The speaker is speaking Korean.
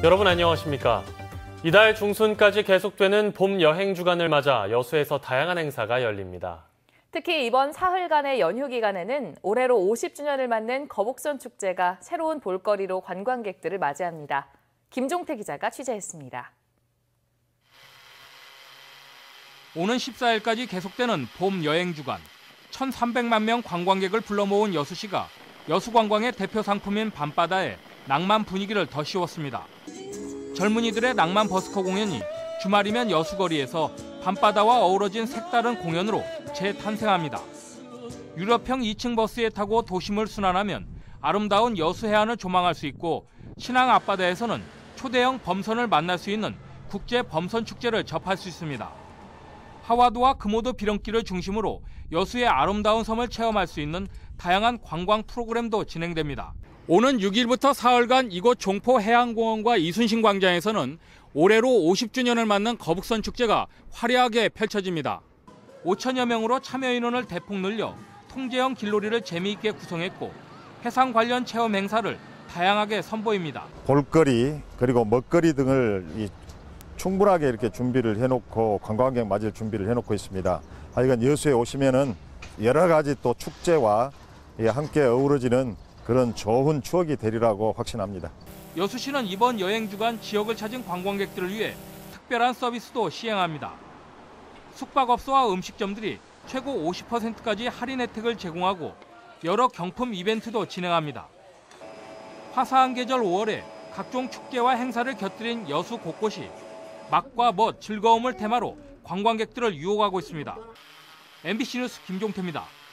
여러분 안녕하십니까? 이달 중순까지 계속되는 봄 여행 주간을 맞아 여수에서 다양한 행사가 열립니다. 특히 이번 사흘간의 연휴 기간에는 올해로 50주년을 맞는 거북선 축제가 새로운 볼거리로 관광객들을 맞이합니다. 김종태 기자가 취재했습니다. 오는 14일까지 계속되는 봄 여행 주간, 1,300만 명 관광객을 불러 모은 여수시가 여수관광의 대표 상품인 밤바다에 낭만 분위기를 더 씌웠습니다. 젊은이들의 낭만 버스커 공연이 주말이면 여수거리에서 밤바다와 어우러진 색다른 공연으로 재탄생합니다. 유럽형 2층 버스에 타고 도심을 순환하면 아름다운 여수 해안을 조망할 수 있고, 신항 앞바다에서는 초대형 범선을 만날 수 있는 국제 범선 축제를 접할 수 있습니다. 하와도와 금오도 비렁길을 중심으로 여수의 아름다운 섬을 체험할 수 있는 다양한 관광 프로그램도 진행됩니다. 오는 6일부터 사흘간 이곳 종포 해양공원과 이순신 광장에서는 올해로 50주년을 맞는 거북선 축제가 화려하게 펼쳐집니다. 5천여 명으로 참여 인원을 대폭 늘려 통제형 길놀이를 재미있게 구성했고, 해상 관련 체험 행사를 다양하게 선보입니다. 볼거리 그리고 먹거리 등을 충분하게 이렇게 준비를 해놓고 관광객 맞을 준비를 해놓고 있습니다. 하여간 여수에 오시면은 여러 가지 또 축제와 함께 어우러지는 그런 좋은 추억이 되리라고 확신합니다. 여수시는 이번 여행 주간 지역을 찾은 관광객들을 위해 특별한 서비스도 시행합니다. 숙박업소와 음식점들이 최고 50%까지 할인 혜택을 제공하고 여러 경품 이벤트도 진행합니다. 화사한 계절 5월에 각종 축제와 행사를 곁들인 여수 곳곳이 맛과 멋, 즐거움을 테마로 관광객들을 유혹하고 있습니다. MBC 뉴스 김종태입니다.